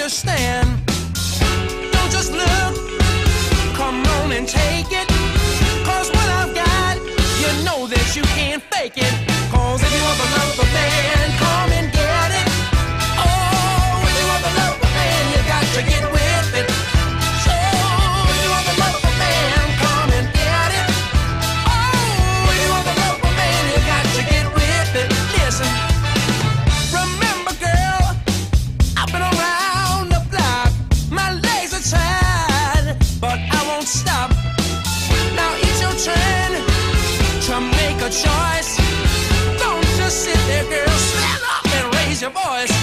understand. Don't just look, come on and take it. Cause what I've got, you know that you can't fake it. Cause if you want the love of a man, come and get it. Oh, if you want the love of a man, you got to get with it. So, if you want the love of a man, come and get it. Oh, if you want the love of a man, you got to get with it. Listen, remember girl, I've been around the block. My legs are tired, but I won't stop. Now it's your turn to make a choice. Don't just sit there, girl, stand up and raise your voice.